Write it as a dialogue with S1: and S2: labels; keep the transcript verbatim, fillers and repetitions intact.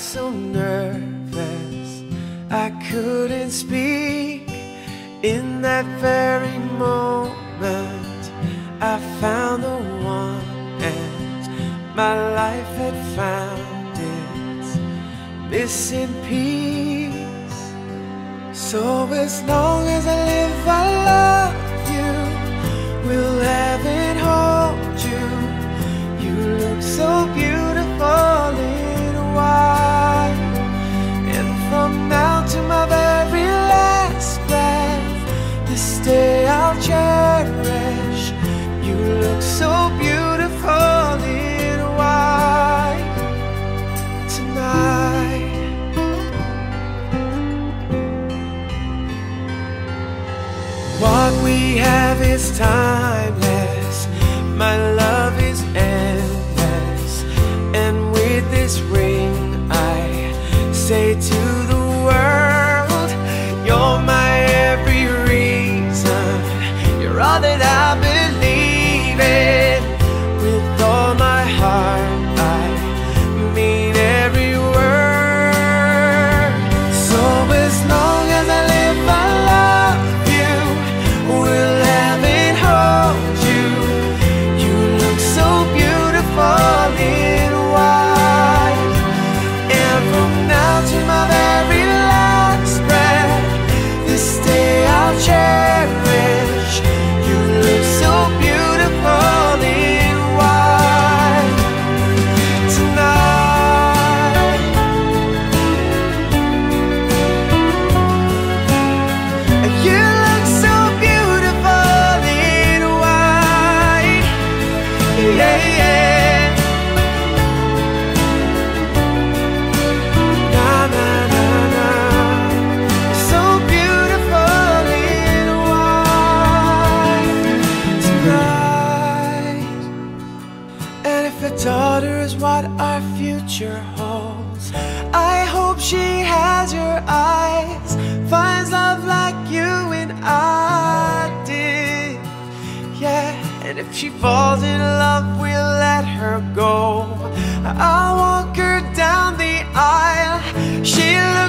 S1: so nervous I couldn't speak. In that very moment I found the one, and my life had found its missing piece. So as long as I live I love you, will heaven hold you. You look so beautiful in white, and from now to my very last breath, this day I'll cherish. You look so beautiful in white tonight. What we have is timeless, my love is endless, and with this ring I say to the world, you're my every reason, you're all that I believe in. With all my heart I mean every word. So as long as I live I love you, will heaven hold you. You look so beautiful in white, and from now to my very last breath, this day I'll cherish. You look so beautiful in white tonight. You look so beautiful in white, yeah, yeah. Na na na na, so beautiful in white tonight. And if a daughter is what our future holds, I hope she has your eyes, finds love like you and I did, yeah. And if she falls in love, we'll let her go. I'll walk her down the aisle. She looks